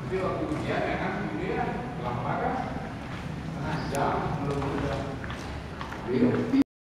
Tapi waktu ujian ya kan ini ya lama kan setengah jam belum udah.